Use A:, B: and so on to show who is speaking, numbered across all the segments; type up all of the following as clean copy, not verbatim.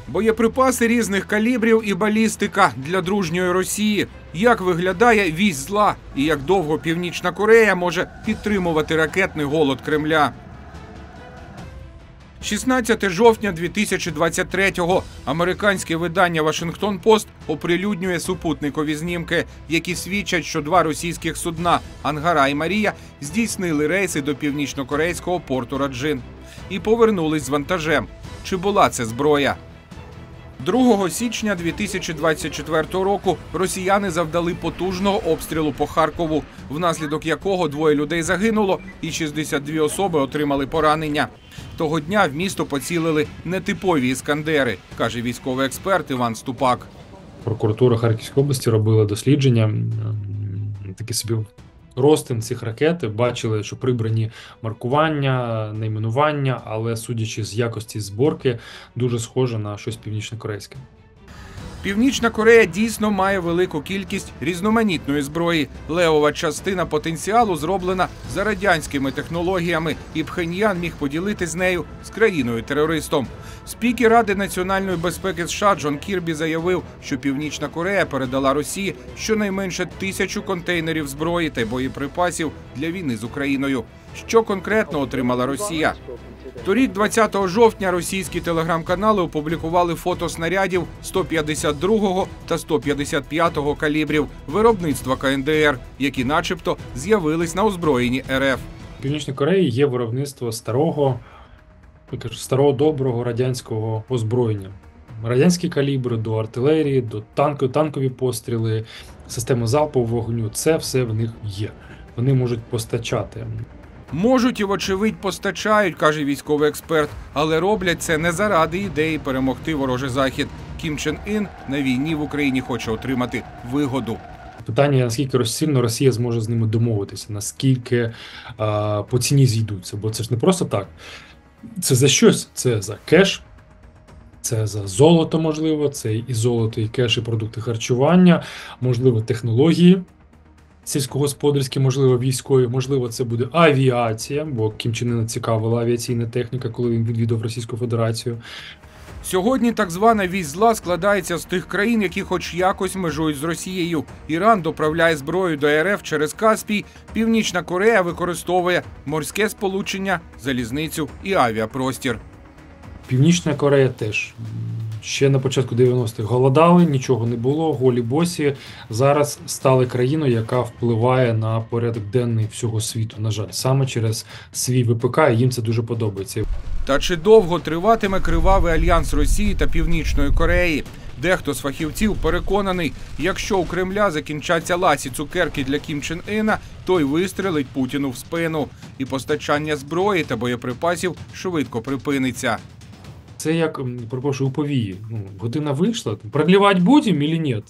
A: Боєприпаси різних калібрів і балістика для дружньої Росії. Як виглядає вісь зла і як довго Північна Корея може підтримувати ракетний голод Кремля. 16 жовтня 2023-го американське видання «Вашингтон-Пост» оприлюднює супутникові знімки, які свідчать, що два російських судна «Ангара» і «Марія» здійснили рейси до північнокорейського порту Раджин і повернулись з вантажем. Чи була це зброя? 2 січня 2024 року росіяни завдали потужного обстрілу по Харкову, внаслідок якого 2 людей загинуло і 62 особи отримали поранення. Того дня в місто поцілили нетипові іскандери, каже військовий експерт Іван Ступак.
B: Прокуратура Харківської області робила дослідження, такі собі розтин цих ракет, бачили, що прибрані маркування, найменування, але судячи з якості зборки, дуже схоже на щось північно-корейське.
A: Північна Корея дійсно має велику кількість різноманітної зброї. Левова частина потенціалу зроблена за радянськими технологіями, і Пхеньян міг поділитись з нею з країною-терористом. Спікер Ради національної безпеки США Джон Кірбі заявив, що Північна Корея передала Росії щонайменше 1000 контейнерів зброї та боєприпасів для війни з Україною. Що конкретно отримала Росія? Торік, 20 жовтня, російські телеграм-канали опублікували фото снарядів 152-го та 155-го калібрів виробництва КНДР, які начебто з'явились на озброєнні РФ.
B: В Північній Кореї є виробництво старого доброго радянського озброєння. Радянські калібри до артилерії, до танкові постріли, системи залпового вогню – це все в них є. Вони можуть постачати.
A: Можуть і, вочевидь, постачають, каже військовий експерт, але роблять це не заради ідеї перемогти ворожий Захід. Кім Чен Ін на війні в Україні хоче отримати вигоду.
B: Питання, наскільки сильно Росія зможе з ними домовитися, наскільки по ціні зійдуться, бо це ж не просто так. Це за щось, це за кеш, це за золото, можливо, це і золото, і кеш, і продукти харчування, можливо, технології сільськогосподарські, можливо, військові, можливо, це буде авіація, бо Кім Чен Іна цікавила авіаційна техніка, коли він відвідав Російську Федерацію.
A: Сьогодні так звана вісь зла складається з тих країн, які хоч якось межують з Росією. Іран доправляє зброю до РФ через Каспій, Північна Корея використовує морське сполучення, залізницю і авіапростір.
B: Північна Корея теж. Ще на початку 90-х голодали, нічого не було, голі босі. Зараз стали країною, яка впливає на порядок денний всього світу, на жаль, саме через свій ВПК, і їм це дуже подобається.
A: Та чи довго триватиме кривавий альянс Росії та Північної Кореї? Дехто з фахівців переконаний, якщо у Кремля закінчаться ласі цукерки для Кім Чен Іна, той вистрелить Путіну в спину. І постачання зброї та боєприпасів швидко припиниться.
B: Це як, перепрошую, у повії. Година вийшла, продлівати будемо чи ні?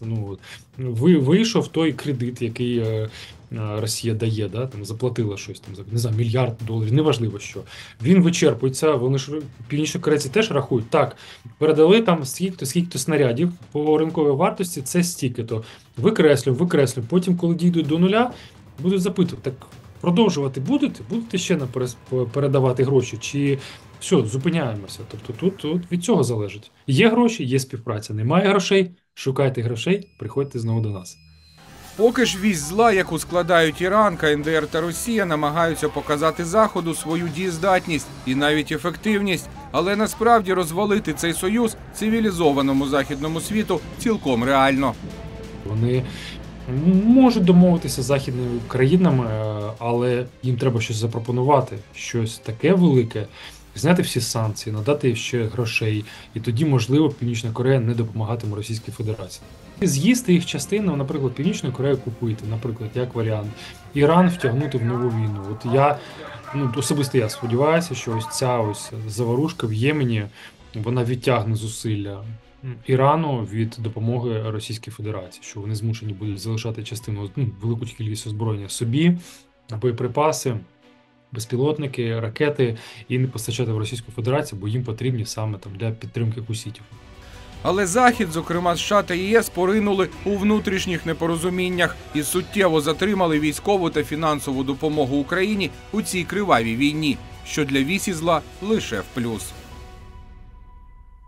B: Вийшов той кредит, який Росія дає, да? Заплатила щось, не знаю, $1 мільярд, неважливо що. Він вичерпується, вони ж, північні корейці теж рахують, так, передали там скільки-то снарядів по ринковій вартості, це стільки-то. Викреслюємо, потім, коли дійдуть до нуля, будуть запитувати, так продовжувати будете? Будете ще передавати гроші, чи все, зупиняємося. Тобто тут від цього залежить. Є гроші, є співпраця. Немає грошей, шукайте грошей, приходьте знову до нас.
A: Поки ж вісь зла, яку складають Іран, КНДР та Росія, намагаються показати Заходу свою дієздатність і навіть ефективність. Але насправді розвалити цей союз цивілізованому західному світу цілком реально.
B: Вони можуть домовитися з західними країнами, але їм треба щось запропонувати, щось таке велике, зняти всі санкції, надати ще грошей, і тоді, можливо, Північна Корея не допомагатиме Російській Федерації. З'їсти їх частину, наприклад, Північну Корею купити, наприклад, як варіант. Іран втягнути в нову війну. От особисто я сподіваюся, що ось ця заварушка в Ємені, вона відтягне зусилля Ірану від допомоги Російській Федерації, що вони змушені будуть залишати частину, велику кількість озброєння собі, боєприпаси, безпілотники, ракети і не постачати в Російську Федерацію, бо їм потрібні саме для підтримки хуситів.
A: Але Захід, зокрема США та ЄС, поринули у внутрішніх непорозуміннях і суттєво затримали військову та фінансову допомогу Україні у цій кривавій війні, що для вісі зла лише в плюс.